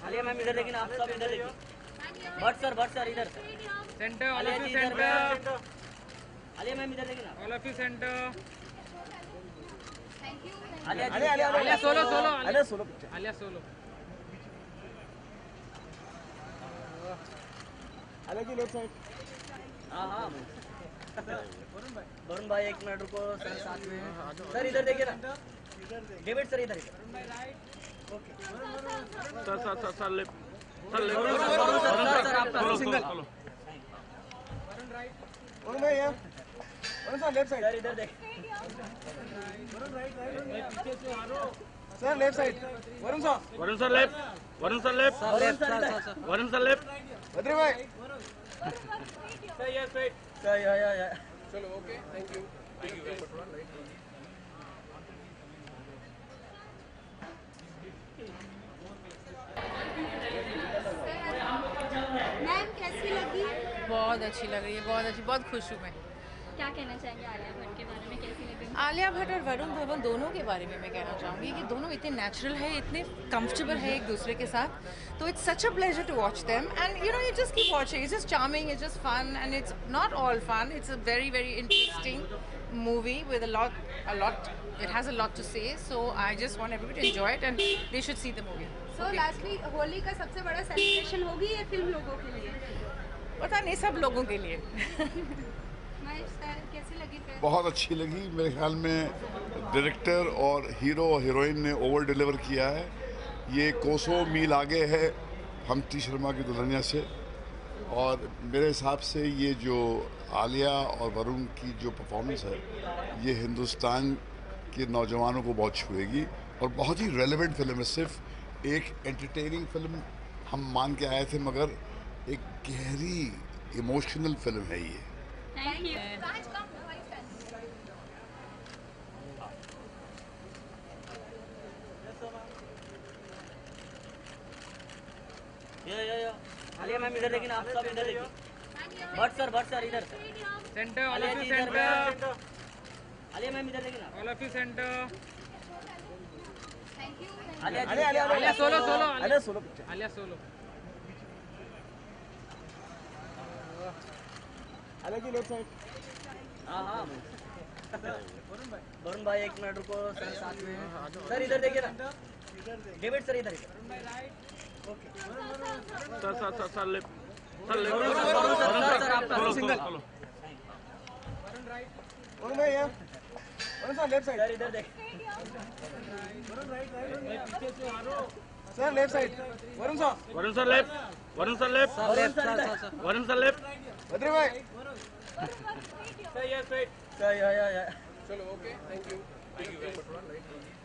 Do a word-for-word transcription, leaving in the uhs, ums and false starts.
Alia ma'am इधर देखिए ना, आप सब इधर देखिए। भट्ट सर, भट्ट सर इधर centre, all of you centre. Alia ma'am इधर देखिए ना, all of you centre. Alia Alia Alia solo solo Alia solo Alia solo. Alia ji left side. हाँ हाँ वरुण भाई एक मिनट रुको सर, साथ में सर इधर देखिए ना, डेविड सर इधर इधर। Sir sir sir sir left sir left Varun sir, sir आपका सिंगल। वरुण भाई यहाँ, Varun sir left side. Sir इधर देख, sir left side. Varun sir, Varun sir left Varun sir left Varun sir left Badri भाई। सर या या या चलो ओके, थैंक यू। मैम कैसी लगी? बहुत अच्छी लग रही है, बहुत अच्छी, बहुत खुश हूँ मैं। क्या कहना चाहेंगे आलिया भट्ट के बारे में, कैसी लगी? आलिया भट्ट और वरुण धवन दोनों के बारे में मैं कहना चाहूँगी कि दोनों इतने नेचुरल है, इतने कंफर्टेबल है एक दूसरे के साथ, तो it's such a pleasure to watch them and you know you just keep watching, it's just charming, it's just fun and it's not all fun, it's a very very interesting movie with a lot a lot it has a lot to say, so I just want everybody to enjoy it and they should see the movie. So Okay. lastly, Holi का सबसे बड़ा celebration होगी ये film लोगों के लिए? पता नहीं, सब लोगों के लिए। महेश सर कैसी लगी फिल्म? बहुत अच्छी लगी। मेरे ख्याल में डायरेक्टर और हीरो और हीरोइन ने ओवर डिलीवर किया है। ये कोसों मील आगे है हमटी शर्मा की दुल्हनिया से, और मेरे हिसाब से ये जो आलिया और वरुण की जो परफॉर्मेंस है ये हिंदुस्तान के नौजवानों को बहुत छुएगी और बहुत ही रेलेवेंट फिल्म है। सिर्फ एक एंटरटेनिंग फिल्म हम मान के आए थे, मगर एक गहरी इमोशनल फिल्म है ये। Thank you. या या या आलिया मैम इधर देखिए ना, आप सब इधर देखिए। भट्ट सर, भट्ट सर इधर centre, all Alia of ji you इधर। सेंटर। आलिया मैम इधर देखिए ना, all of you centre. Alia ji Alia solo solo Alia solo Alia solo. Alia ji left side. हाँ हाँ वरुण भाई एक मिनट रुको सर, साथ में सर इधर देखिए ना, डेविड सर इधर इधर। Sir sir sir sir left sir left Varun sir, sir आपका सिंगल। वरुण भाई यहाँ, Varun sir left side. Sir इधर देख, sir left side. Varun sir, Varun sir left Varun sir left Varun sir left Badri भाई। सर या या या चलो ओके, थैंक यू।